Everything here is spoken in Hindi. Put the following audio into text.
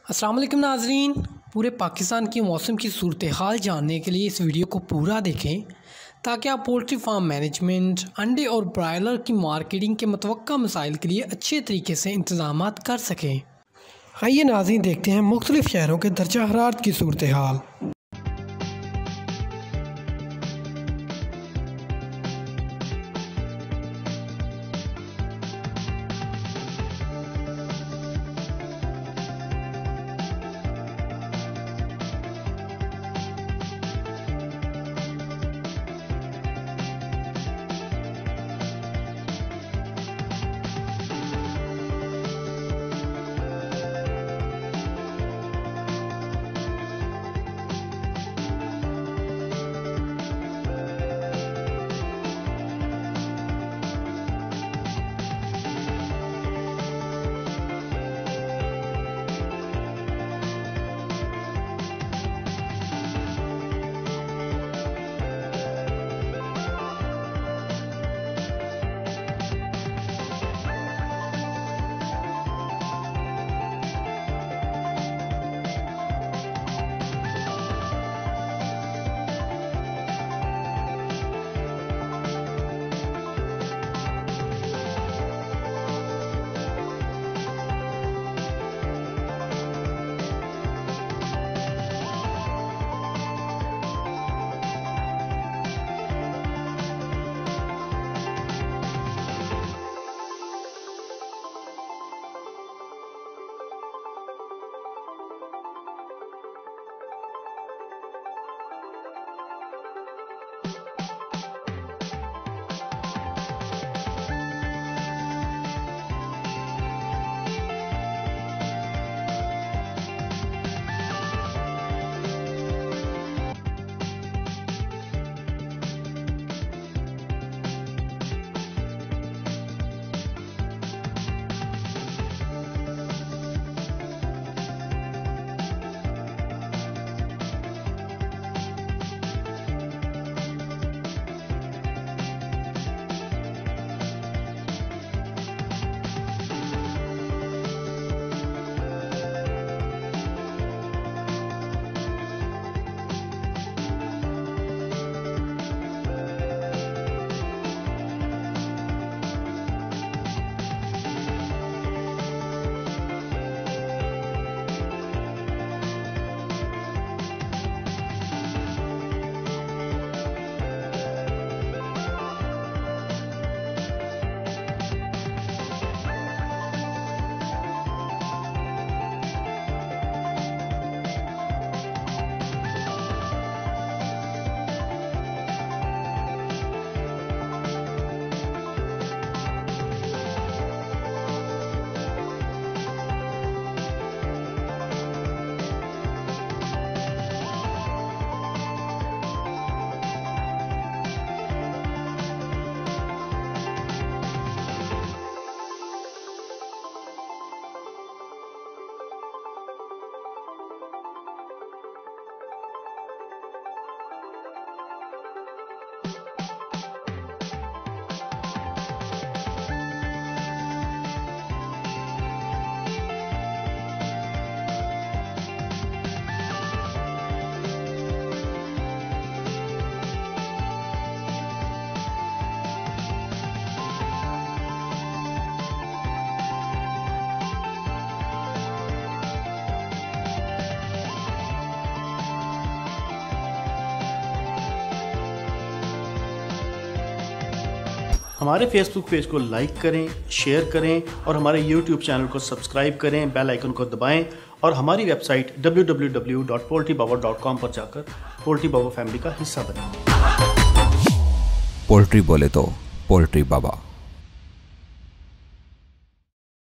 अस्सलाम वालेकुम नाज़रीन, पूरे पाकिस्तान की मौसम की सूरत हाल जानने के लिए इस वीडियो को पूरा देखें ताकि आप पोल्ट्री फार्म मैनेजमेंट, अंडे और ब्रायलर की मार्केटिंग के मतवक्का मसाइल के लिए अच्छे तरीके से इंतज़ाम कर सकें। आइए नाज़रीन देखते हैं मुख्तलिफ़ शहरों के दर्जा हरारत की सूरत हाल। हमारे फेसबुक पेज को लाइक करें, शेयर करें और हमारे यूट्यूब चैनल को सब्सक्राइब करें, बेल आइकन को दबाएं और हमारी वेबसाइट www.poultrybaba.com पर जाकर पोल्ट्री बाबा फैमिली का हिस्सा बनें। पोल्ट्री बोले तो पोल्ट्री बाबा।